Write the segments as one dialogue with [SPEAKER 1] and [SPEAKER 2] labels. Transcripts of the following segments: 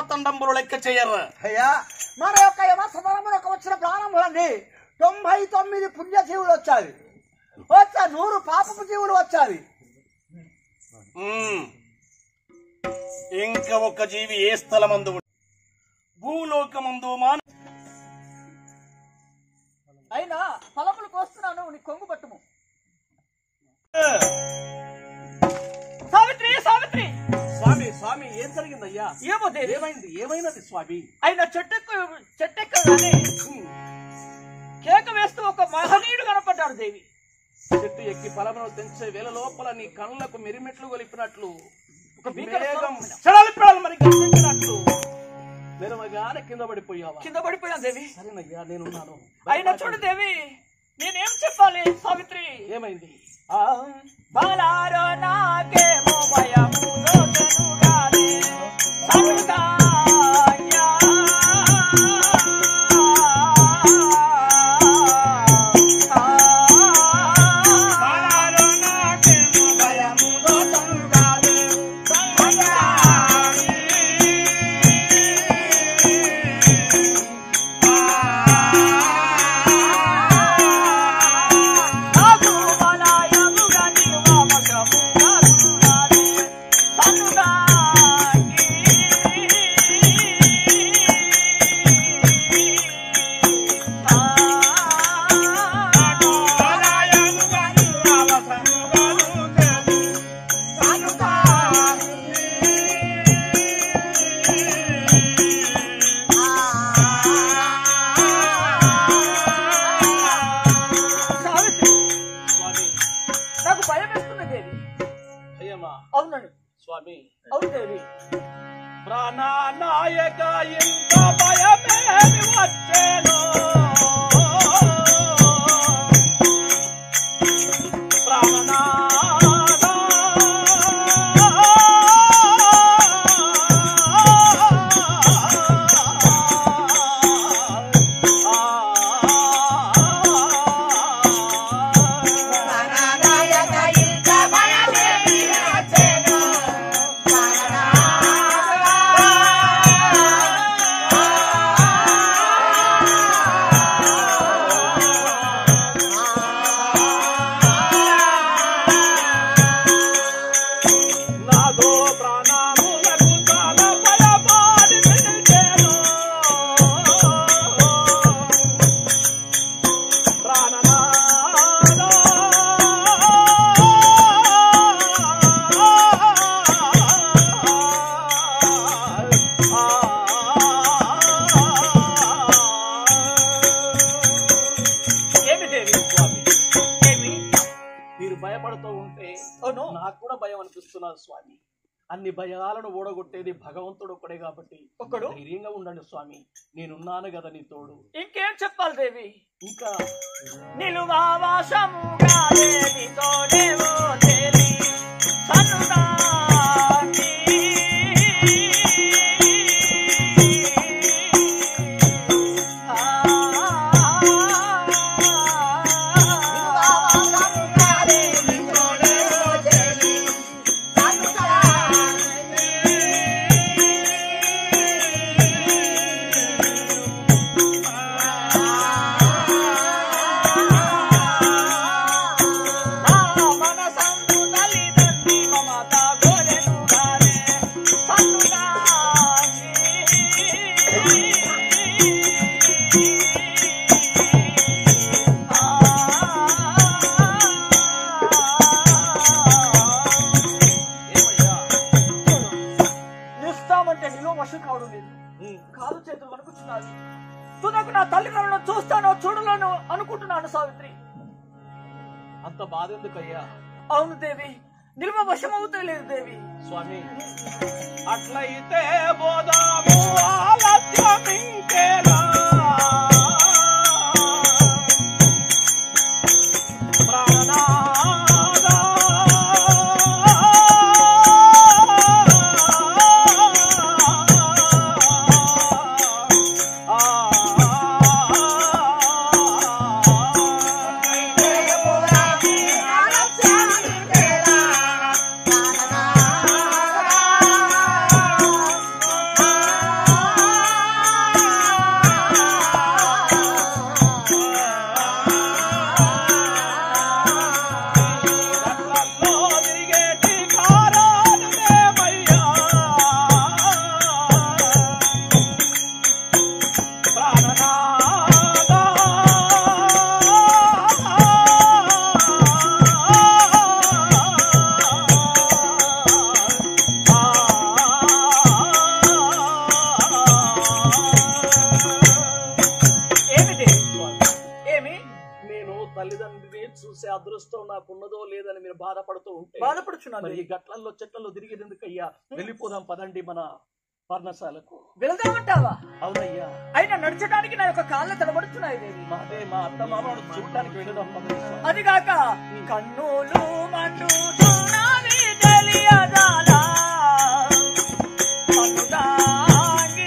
[SPEAKER 1] మార్తాండంబులు లెక్క చేయరు.
[SPEAKER 2] అయ్యా మన యొక్క యమసదనమునకు వచ్చిన ప్రాణములన్నీ 99 పుణ్యజీవులు వచ్చాయి, 100 పాపపు జీవులు వచ్చాయి.
[SPEAKER 1] ఇంకా ఒక జీవి ఏ స్థలమందు భూలోకమందు
[SPEAKER 3] అయినా ఫలములు కోస్తున్నాను, నీ కొంగు పట్టుము. సావిత్రి సావిత్రి.
[SPEAKER 1] స్వామి స్వామి ఏం జరిగిందయ్యా?
[SPEAKER 3] ఏమో
[SPEAKER 1] ఏమైంది? ఏమైనది స్వామి?
[SPEAKER 3] అయినా చెట్టెక్కగానే కేక వేస్తూ ఒక మహనీయుడు కనపడ్డాడు దేవి.
[SPEAKER 1] చెట్టు ఎక్కి ఫలమును తెంచే వేళ లోపల నీ కళ్ళకు మెరిమెట్లు గొలిపినట్లు
[SPEAKER 3] ఒక
[SPEAKER 1] మేఘం చెడలిపిడాలు మరి గర్జించినట్లు మెరవగానే కింద పడిపోయావా?
[SPEAKER 3] కింద పడిపోయా దేవి.
[SPEAKER 1] సరేనయ్యా నేనున్నాను.
[SPEAKER 3] అయినా చూడు దేవి, నేనేం చెప్పాలి సావిత్రి?
[SPEAKER 1] ఏమైంది?
[SPEAKER 3] బాలారో నాకేమో భయము లోకనుగానే సముదాయా బాలారో నాకేమో భయము లోకనుగానే
[SPEAKER 1] స్వామి
[SPEAKER 3] అవును దేవి.
[SPEAKER 1] ప్రాణనాయక ఇంత భయమేమి వచ్చేను? నాకు కూడా భయం అనిపిస్తున్నది స్వామి. అన్ని భయాలను ఓడగొట్టేది భగవంతుడు ఒక్కడే కాబట్టి ఒక్కడు ధైర్యంగా ఉండండి స్వామి. నేనున్నాను కదా నీ తోడు.
[SPEAKER 3] ఇంకేం చెప్పాలి దేవి?
[SPEAKER 1] ఇంకా
[SPEAKER 3] నిలువావాసముగా దేవి తోడేవో దేవి సన్నుదాని కాలు చేతులు వణుకుచున్నాయి. తుదకు నా తల్లిదండ్రులను చూస్తానో చూడలేను అనుకుంటున్నాను సావిత్రి.
[SPEAKER 1] అంత బాధ ఎందుకయ్యా?
[SPEAKER 3] అవును దేవి, నిల్వ వశమవుతలేదు దేవి.
[SPEAKER 1] స్వామి అట్లయితే బోధాము ఆలస్యమింకేలా అదృష్టం నాకున్నదో లేదని మీరు బాధపడుతూ ఉంటే
[SPEAKER 3] బాధపడుచున్నాను.
[SPEAKER 1] మరి ఈ గట్లల్లో చెట్లలో తిరిగేందుకు అయ్యా వెళ్ళిపోదాం పదండి మన పర్ణశాలకు.
[SPEAKER 3] వెళ్దామంటావా?
[SPEAKER 1] అవునయ్యా.
[SPEAKER 3] అయినా నడచడానికి నా యొక్క కాళ్ళ తడబడుతున్నాయి దేవి.
[SPEAKER 1] అదే మా అత్త మామను చూడడానికి వెళదాం పదండి స్వామి.
[SPEAKER 3] అదిగాక కన్నులు మండుతున్నావి తెలియదాలా కన్నుదాగి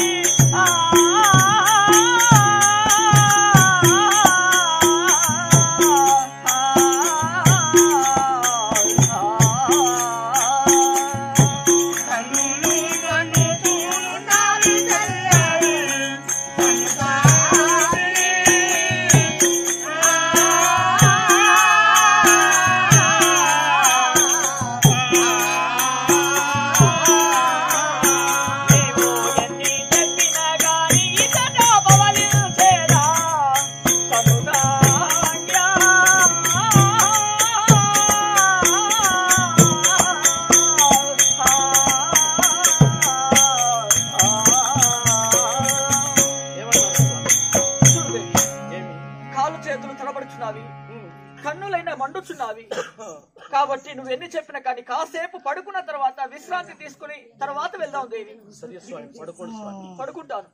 [SPEAKER 3] కన్నులైనా మండుచున్నావి. కాబట్టి నువ్వెన్ని చెప్పినా కానీ కాసేపు పడుకున్న తర్వాత విశ్రాంతి తీసుకుని తర్వాత వెళ్దాం దేవి.
[SPEAKER 1] సరే స్వామి, పడుకోండి స్వామి.
[SPEAKER 3] పడుకుంటాను.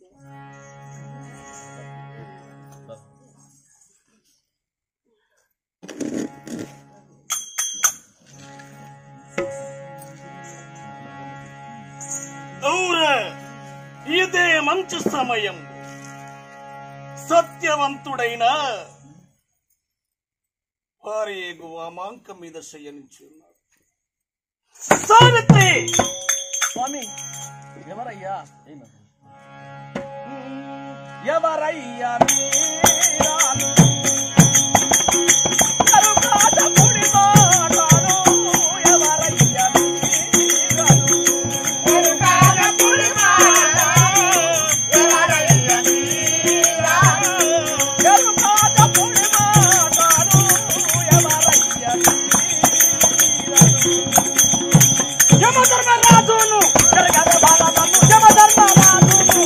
[SPEAKER 4] ఇదే మంచి సమయం. సత్యవంతుడైన భార్యగు వామాంకం మీద శయనించి ఉన్నాడు. సావిత్రి
[SPEAKER 1] స్వామి, ఎవరయ్యా ఎవరయ్యా మీరాలు కరుకాటపుడి మాటలు ఎవరయ్యా మీరాలు కరుకాటపుడి మాటలు ఎవరయ్యా మీరాలు కరుకాటపుడి మాటలు ఎవరయ్యా మీరాలు యమధర్మరాజును జరగద బాలమను యమధర్మరాజును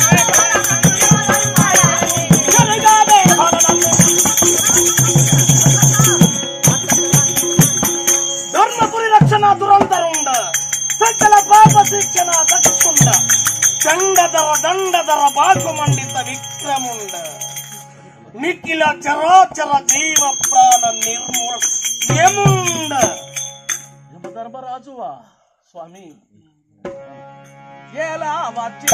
[SPEAKER 4] ధర్మపురి రక్షణ దురంతరుండ సకల పాప శిక్షణ దక్షుండ చండధర దండధర బాకుమండిత విక్రముండ నిఖిల చరాచర జీవ ప్రాణ నిర్మూల యముండ.
[SPEAKER 1] యమధర్మరాజువా స్వామి, ఎలా వచ్చి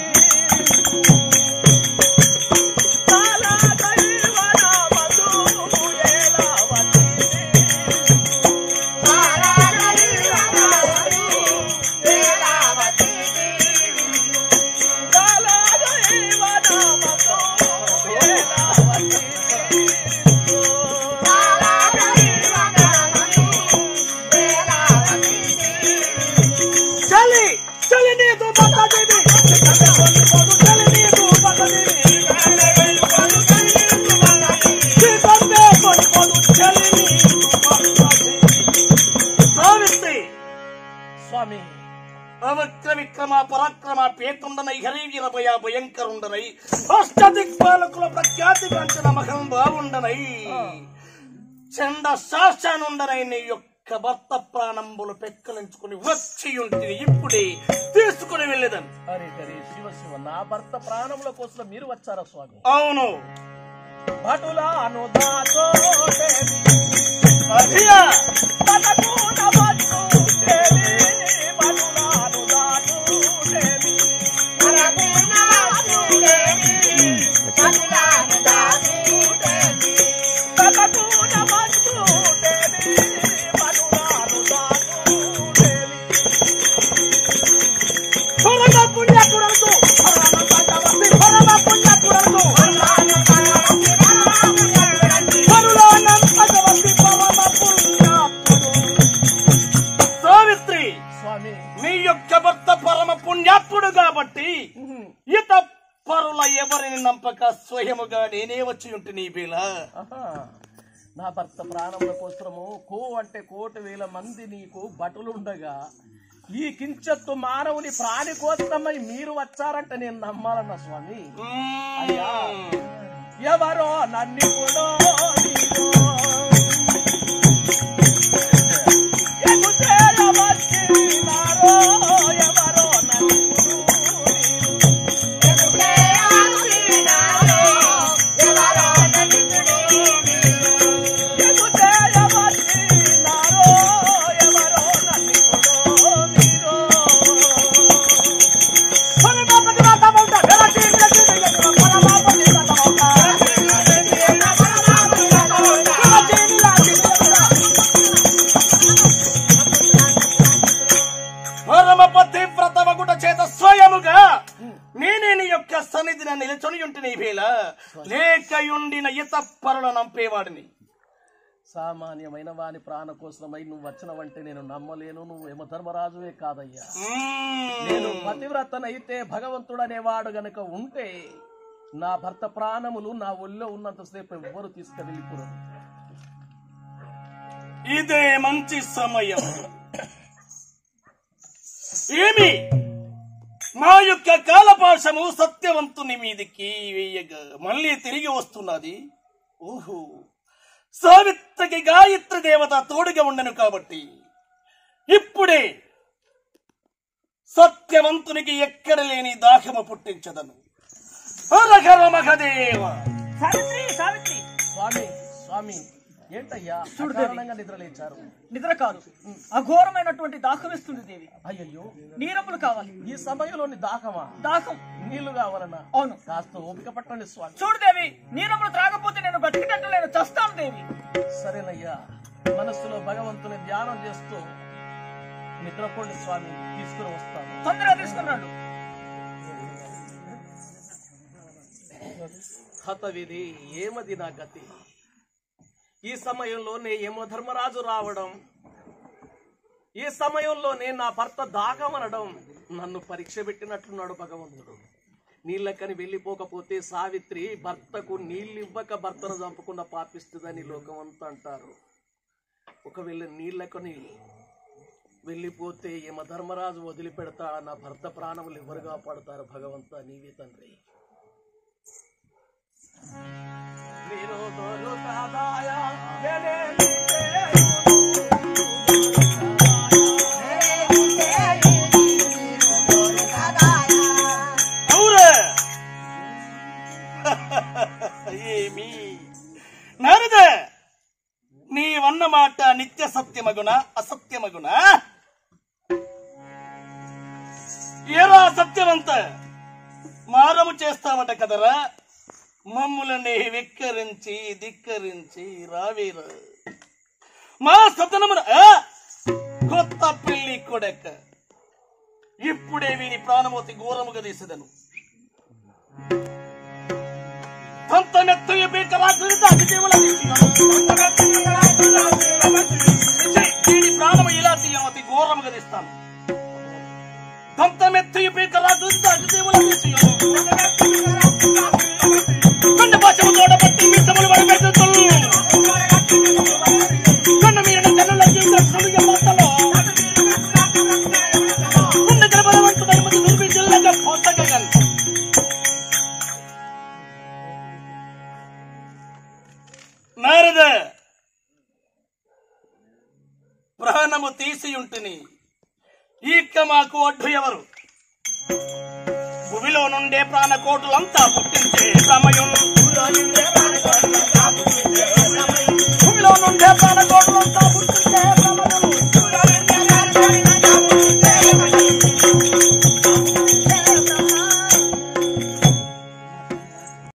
[SPEAKER 1] స్వామి,
[SPEAKER 4] అవక్ర విక్రమ పరాక్రమ పేతుండనై హరివీరభయ భయంకరుండనై అష్టదిక్పాలకుల ప్రఖ్యాతి కాంచిన మహం బావుండనై చండ శాసనుండనై నీ యొక్క భర్త ప్రాణంబులు పెక్కలించుకుని వచ్చి ఉంటుంది. ఇప్పుడే తీసుకుని వెళ్ళేదని.
[SPEAKER 1] హరి హరి శివ శివ, నా భర్త ప్రాణముల కోసం మీరు వచ్చారా స్వామి?
[SPEAKER 4] అవును.
[SPEAKER 1] భటులాను దాతో
[SPEAKER 4] అధియా ఇత పరుల ఎవరిని నంపక స్వయముగా నేనే వచ్చి ఉంటే నీ బేల.
[SPEAKER 1] నా భర్త ప్రాణముల కోసము కో అంటే 1,000 మంది నీకు భటులుండగా ఈ కించత్తు మానవుని ప్రాణి కోసమై మీరు వచ్చారంటే నేను నమ్మాలన్నా స్వామి.
[SPEAKER 4] అయ్యా
[SPEAKER 1] ఎవరో నన్నిప్పుడు లేకయుండిన ఇతపరుల నంపేవాడిని. సామాన్యమైన వాని ప్రాణ కోసమై నువ్వు వచ్చినవంటే నేను నమ్మలేను. నువ్వు యమధర్మరాజువే కాదయ్యా. నేను పతివ్రతనైతే భగవంతుడనేవాడు గనక ఉంటే నా భర్త ప్రాణములు నా ఒళ్ళో ఉన్నంతసేపు ఎవ్వరు తీసుకెళ్ళిపోరు.
[SPEAKER 4] ఇదే మంచి సమయం. ఏమి మా యొక్క కాలపాశము సత్యవంతుని మీదికి వేయగా మళ్ళీ తిరిగి వస్తున్నది. ఓహో, సావిత్రికి గాయత్రి దేవత తోడుగా ఉండను కాబట్టి ఇప్పుడే సత్యవంతునికి ఎక్కడ లేని దాహము పుట్టించదను. హరహర మహదేవ.
[SPEAKER 3] సావిత్రి, సావిత్రి.
[SPEAKER 1] స్వామి, స్వామి ఏంటయ్యా చూడగా నిద్రలేచారు?
[SPEAKER 3] నిద్ర కాదు, అఘోరమైనటువంటి దాహం ఇస్తుంది దేవి.
[SPEAKER 1] అయ్యయ్యో,
[SPEAKER 3] నీరములు కావాలి.
[SPEAKER 1] ఈ సమయంలోని దాహమా?
[SPEAKER 3] దాహం
[SPEAKER 1] నీళ్లు కావాలన్నా?
[SPEAKER 3] అవును.
[SPEAKER 1] కాస్త ఓపిక పట్టండి స్వామి.
[SPEAKER 3] చూడు దేవి, నీరములు త్రాగపోతే నేను బతికినట్టు నేను చస్తాను దేవి.
[SPEAKER 1] సరేనయ్యా, మనస్సులో భగవంతుని ధ్యానం చేస్తూ నిద్రపోండి స్వామి, తీసుకుని వస్తాను.
[SPEAKER 3] తొందరగా తీసుకున్నాడు.
[SPEAKER 1] హతవిధి, ఏమది నా గతి? ఈ సమయంలోనే యమధర్మరాజు రావడం, ఈ సమయంలోనే నా భర్త దాగమనడం నన్ను పరీక్ష పెట్టినట్లున్నాడు భగవంతుడు. నీళ్ళకని వెళ్ళిపోకపోతే సావిత్రి భర్తకు నీళ్ళివ్వక భర్తను చంపుకున్న పాపిస్తుందని లోకమంతా అంటారు. ఒకవేళ నీళ్ళకని వెళ్ళిపోతే యమధర్మరాజు వదిలిపెడతా, నా భర్త ప్రాణములు ఎవరు కాపాడుతారు? భగవంతా నీవే తండ్రి.
[SPEAKER 4] ఏమి నారద, నీవన్న మాట నిత్య సత్యమగున అసత్యమగున? ఏరా సత్యవంత, మారము చేస్తావట కదరా? మమ్ములని వెక్కరించి ధిక్కరించి రావేరా మా సతనమున కొత్త పెళ్లి కొడక. ఇప్పుడే వీని ప్రాణమోతి ఘోరముగా తీసదను. వీడి ప్రాణము ఇలా తీయమతి ఘోరముగా తీస్తాను. దంతమెత్తు పీకరా దుర్ద అతిదేవుల కొండ భాషము తోడబట్టి మిత్తములు వడబెట్టుతులు కొండ మీద తెల్ల జీవితం మాటలో కొండ గర్భవంతుడై ముందు దుర్బి జిల్లగా పోతగగన్. నారద, ప్రాణము తీసి ఉంటుని ఇక మాకు అడ్డు ఎవరు? భూమిలో నుండే ప్రాణకోటులంతా పుట్టించే సమయం, భూమిలో నుండే ప్రాణకోటులంతా పుట్టించే